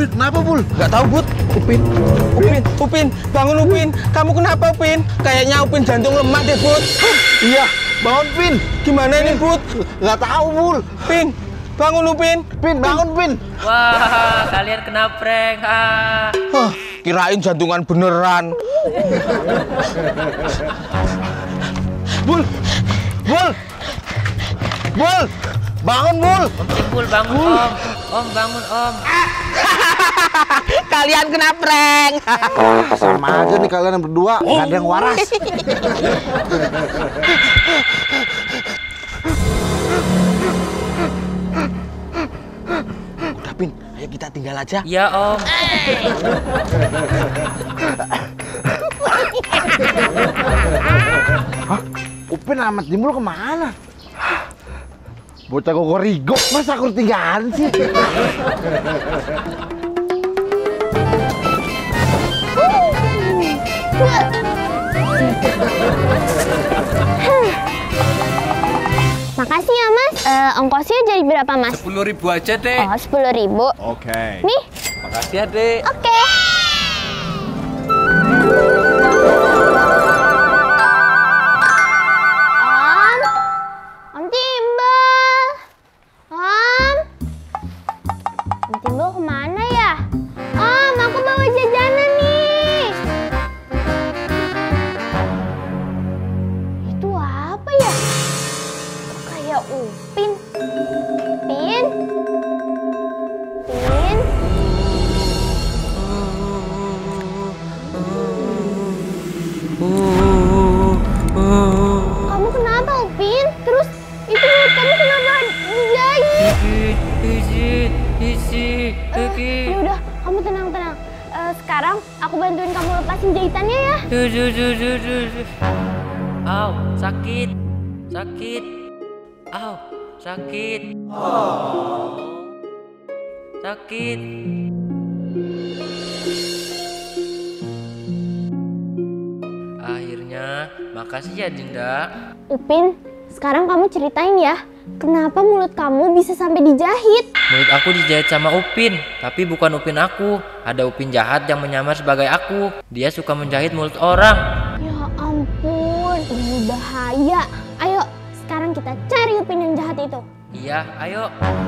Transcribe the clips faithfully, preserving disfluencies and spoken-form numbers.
Upin, kenapa, Bul? Nggak tahu, Bud. Upin, Upin, Upin, bangun Upin. Kamu kenapa, Upin? Kayaknya Upin jantung lemah deh, Bud. Iya, bangun, Pin. Gimana ini, Bud? Nggak tahu, Bul. Pin, bangun Upin. Pin, bangun, Pin. Wah, kalian kena prank. Ah. Hah, kirain jantungan beneran. Bul, Bul, Bul, bangun, Bul. Om Timbul bangun, Om. Om bangun, Om. Kalian kena prank. Sama aja nih kalian berdua, nggak ada yang waras. Udah, Pin, ayo kita tinggal aja. Iya, Om. Hah? Upin sama Timbul kemana? Bocah kokorigo, masa aku tinggalin sih? Makasih ya, Mas. Uh, ongkosnya jadi berapa, Mas? Sepuluh ribu aja deh. Oh, sepuluh ribu. Oke. Nih. Makasih ya, Dek. Oke. Om, Om Timbul. Om. Om Timbul kemana ya? Om, aku bawa jajanan nih. Itu apa ya? Kok kayak Upin? Pin? Pin? Kamu kenapa, Upin? Terus itu mulut kamu kenapa dijahit? Isi, isi, Eh, isi. ya udah, kamu tenang-tenang. Eh, sekarang aku bantuin kamu lepasin jahitannya ya. Duh, duh, duh, duh, duh, duh. Au, sakit. Sakit. Au, sakit. Sakit. Akhirnya, makasih ya Dinda. Upin, sekarang kamu ceritain ya, kenapa mulut kamu bisa sampai dijahit? Mulut aku dijahit sama Upin, tapi bukan Upin aku. Ada Upin jahat yang menyamar sebagai aku. Dia suka menjahit mulut orang. Ya ampun, ini bahaya. Ayo, sekarang kita cari Upin yang jahat itu. Iya, ayo.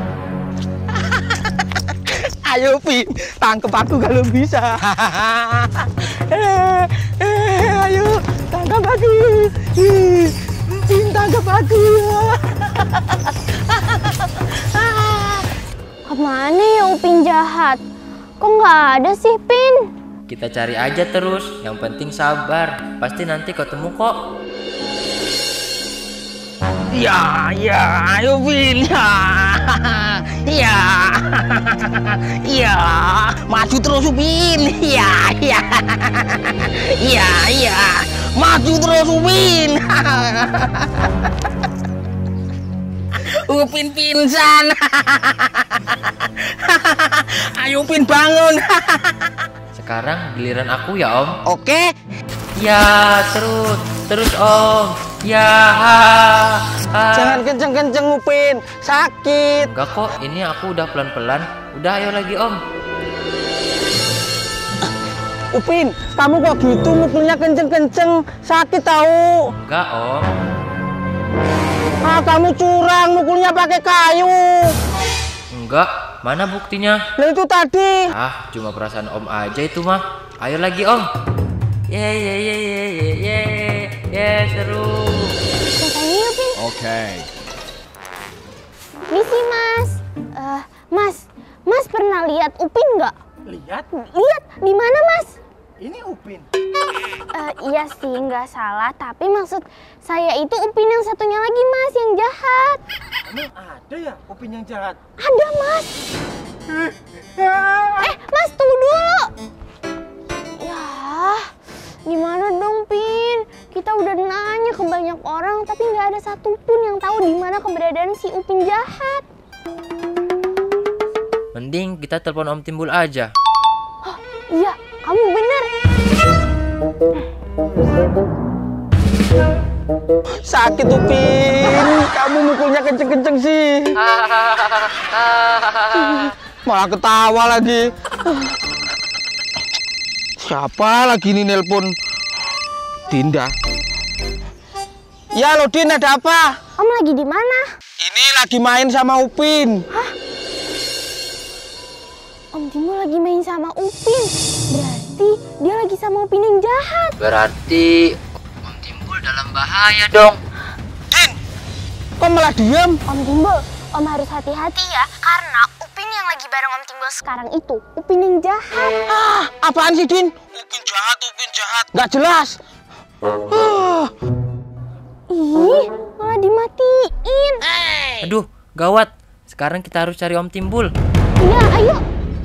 Ayo, Pin, tangkep aku kalau bisa. eh, eh, ayo, tangkap aku. Ih, Pin, tangkap aku. Kemana ya Upin jahat? Kok nggak ada sih, Pin? Kita cari aja terus. Yang penting sabar. Pasti nanti ketemu kok. Ya, ya, ayo, Pin. Ya, ya, ya, maju terus, Upin. Ya, ya, ya, ya, maju terus, Upin. Upin pingsan. Ayo, Upin bangun. Sekarang giliran aku ya, Om. Oke. Ya, terus, terus Om. Ya. Ah. Jangan kenceng-kenceng, Upin. Sakit. Enggak kok, ini aku udah pelan-pelan. Udah, ayo lagi Om. Upin, kamu kok gitu mukulnya kenceng-kenceng? Sakit tahu. Enggak Om. Ah, kamu curang, mukulnya pakai kayu. Enggak, mana buktinya? Nah, itu tadi. Ah, cuma perasaan Om aja itu mah. Ayo lagi Om. Ye ye ye ye ye ye ye seru. Katanya Upin. Oke. Misi, Mas. Eh, Mas, Mas pernah lihat Upin nggak? Lihat, Lihat di mana, Mas? ini Upin. Eh, iya sih, nggak salah. Tapi maksud saya itu Upin yang satunya lagi, Mas, yang jahat. Emang ada ya Upin yang jahat? Ada, Mas. Eh, Mas, tunggu dulu. Ya, gimana dong, Pin? Kita udah nanya ke banyak orang, tapi nggak ada satupun yang tahu di mana keberadaan si Upin jahat. Mending kita telepon Om Timbul aja. Oh, iya, kamu bener. Sakit, Upin. Kamu mukulnya kenceng-kenceng sih. Malah ketawa lagi. Siapa lagi nih nelpon? Dinda. Ya lo Din, ada apa? Om lagi di mana? Ini lagi main sama Upin. Hah? Om Timbul lagi main sama Upin. Berarti dia lagi sama Upin yang jahat. Berarti Om Timbul dalam bahaya dong. Din, kok malah diam? Om Timbul, Om harus hati-hati ya. Karena Upin yang lagi bareng Om Timbul sekarang itu Upin yang jahat. Ah, apaan sih Din? Upin jahat, Upin jahat. Nggak jelas. Ah. Ih, malah dimatiin. Aduh, gawat. Sekarang kita harus cari Om Timbul. Iya, ayo.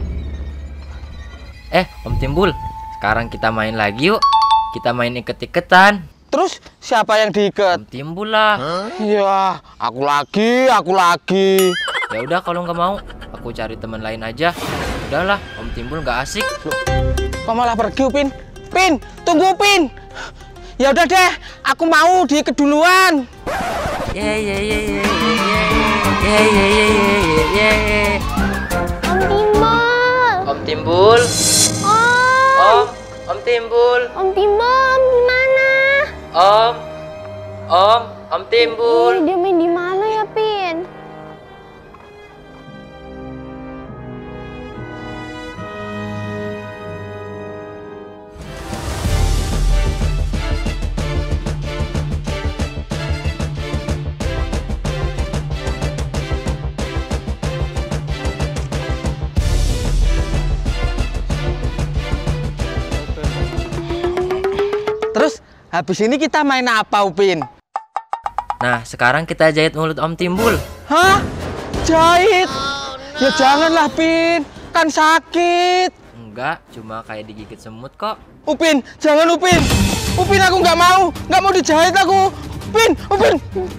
Eh, Om Timbul, sekarang kita main lagi yuk. Kita main iket-iketan. Terus siapa yang diikat? Om Timbul lah. Ya, aku lagi, aku lagi. Ya udah kalau nggak mau, aku cari teman lain aja. Udahlah, Om Timbul nggak asik. Kok malah pergi Upin? Pin, tunggu Upin. Ya udah deh, aku mau diikat duluan. Ye ye ye ye ye ye ye ye ye ye ye. Om Timbul. Om Timbul. Om. Om, Om Timbul. Om Timbul, Om di mana? Om. Om, Om Timbul. Ih, dia main di mana ya, Pin? Terus habis ini kita main apa Upin? Nah, sekarang kita jahit mulut Om Timbul. Hah? Jahit? Ya janganlah Pin, kan sakit. Enggak, cuma kayak digigit semut kok. Upin, jangan Upin. Upin, aku nggak mau, nggak mau dijahit aku. Upin, Upin.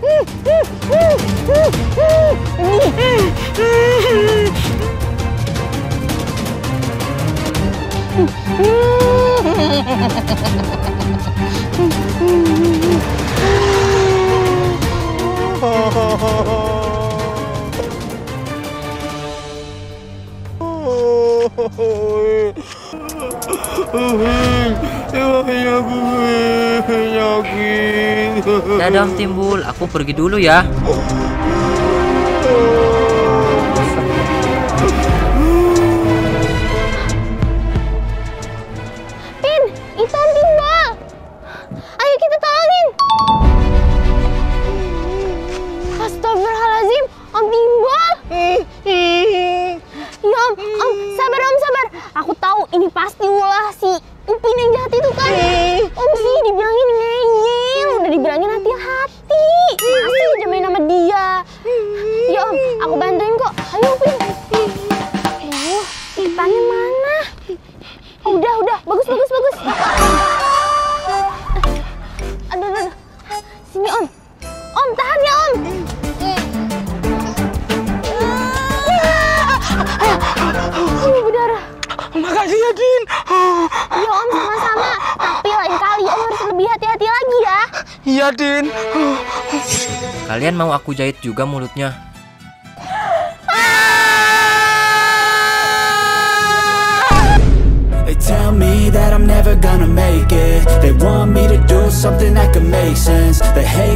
Dadah Om Timbul, aku pergi dulu ya. Pin, itu Om Timbul. Ayo kita tolongin. Astagfirullahaladzim, Om Timbul. Ya Om, Om, sabar Om, sabar. Aku tahu ini pasti ulah si Upin yang jahat itu kan. Om sih dibilangin ngeyel, udah dibilangin hati-hati. Masih aja main sama dia. Ya Om, aku bantuin kok. Ayo Upin. Oh, ikannya mana? Oh, udah, udah. Bagus, bagus, bagus. Aduh, aduh, aduh. Sini Om. Om, tahan ya Om. Oh, berdarah. Makasih ya Din. Iya Om, sama-sama. Tapi lain kali Om harus lebih hati-hati lagi ya. Iya Din. Kalian mau aku jahit juga mulutnya? They tell me that I'm never gonna make it. They want me to do something that could make sense. They hate